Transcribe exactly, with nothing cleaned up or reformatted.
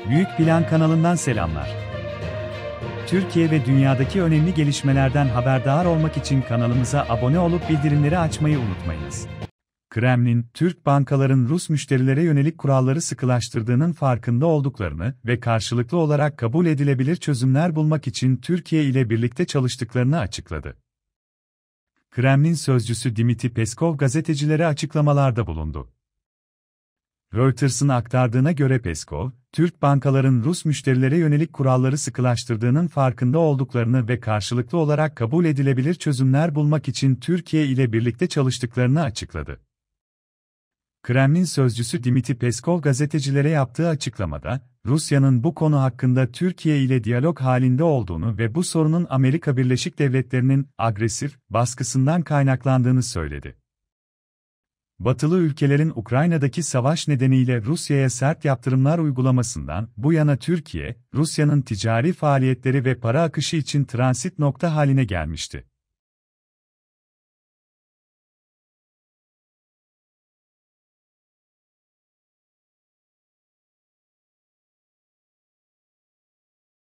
Büyük Plan kanalından selamlar. Türkiye ve dünyadaki önemli gelişmelerden haberdar olmak için kanalımıza abone olup bildirimleri açmayı unutmayınız. Kremlin, Türk bankaların Rus müşterilere yönelik kuralları sıkılaştırdığının farkında olduklarını ve karşılıklı olarak kabul edilebilir çözümler bulmak için Türkiye ile birlikte çalıştıklarını açıkladı. Kremlin sözcüsü Dmitri Peskov gazetecilere açıklamalarda bulundu. Reuters'ın aktardığına göre Peskov, Türk bankaların Rus müşterilere yönelik kuralları sıkılaştırdığının farkında olduklarını ve karşılıklı olarak kabul edilebilir çözümler bulmak için Türkiye ile birlikte çalıştıklarını açıkladı. Kremlin sözcüsü Dmitri Peskov gazetecilere yaptığı açıklamada, Rusya'nın bu konu hakkında Türkiye ile diyalog halinde olduğunu ve bu sorunun Amerika Birleşik Devletleri'nin agresif baskısından kaynaklandığını söyledi. Batılı ülkelerin Ukrayna'daki savaş nedeniyle Rusya'ya sert yaptırımlar uygulamasından bu yana Türkiye, Rusya'nın ticari faaliyetleri ve para akışı için transit nokta haline gelmişti.